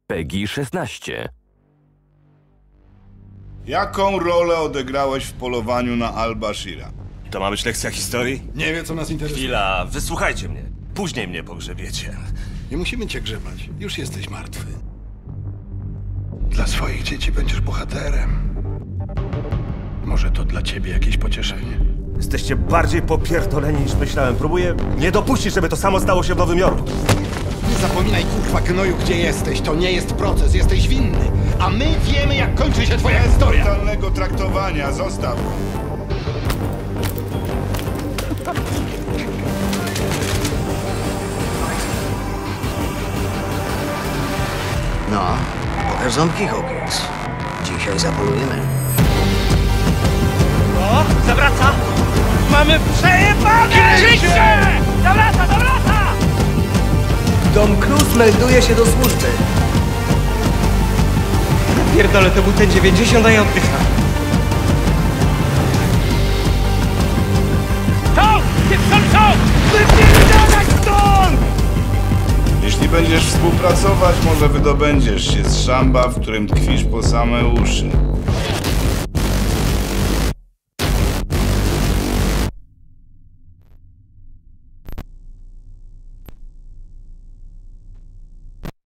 PEGI 16. Jaką rolę odegrałeś w polowaniu na Al-Bashira? To ma być lekcja historii? Nie wie, co nas interesuje. Chwila, wysłuchajcie mnie. Później mnie pogrzebiecie. Nie musimy cię grzebać. Już jesteś martwy. Dla swoich dzieci będziesz bohaterem. Może to dla ciebie jakieś pocieszenie. Jesteście bardziej popierdoleni niż myślałem. Próbuję nie dopuścić, żeby to samo stało się w Nowym Jorku. Nie zapominaj, kurwa gnoju, gdzie jesteś. To nie jest proces, jesteś winny. A my wiemy, jak kończy się twoja historia. Brutalnego traktowania, zostaw. No, pokaż ząbki, Hawkins. Dzisiaj zapolujemy. O, zawraca! Mamy przejebane! Życie! Zawraca, zawraca! Tom Cruise melduje się do służby. Pierdolę, to był ten 90, a ja oddycham. Czołg! Pieprzony czołg! Wypierdalać stąd! Jeśli będziesz współpracować, może wydobędziesz się z szamba, w którym tkwisz po same uszy.